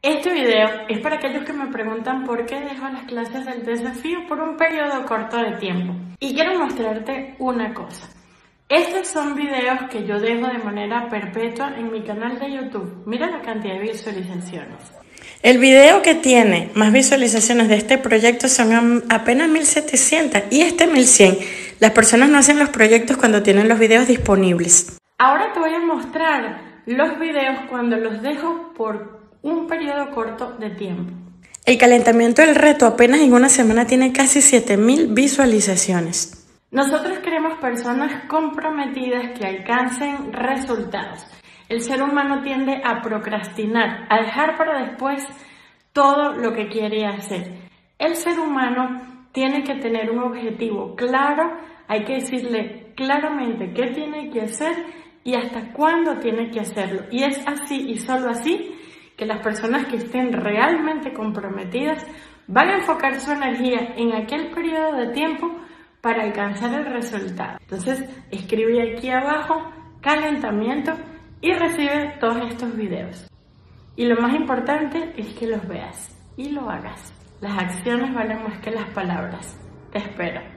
Este video es para aquellos que me preguntan por qué dejo las clases del desafío por un periodo corto de tiempo. Y quiero mostrarte una cosa. Estos son videos que yo dejo de manera perpetua en mi canal de YouTube. Mira la cantidad de visualizaciones. El video que tiene más visualizaciones de este proyecto son apenas 1700 y este 1100. Las personas no hacen los proyectos cuando tienen los videos disponibles. Ahora te voy a mostrar los videos cuando los dejo por un periodo corto de tiempo. El calentamiento del reto apenas en una semana tiene casi 7000 visualizaciones. Nosotros queremos personas comprometidas que alcancen resultados. El ser humano tiende a procrastinar, a dejar para después todo lo que quiere hacer. El ser humano tiene que tener un objetivo claro, hay que decirle claramente qué tiene que hacer y hasta cuándo tiene que hacerlo. Y es así y solo así que las personas que estén realmente comprometidas van a enfocar su energía en aquel periodo de tiempo para alcanzar el resultado. Entonces, escribe aquí abajo calentamiento y recibe todos estos videos. Y lo más importante es que los veas y lo hagas. Las acciones valen más que las palabras. Te espero.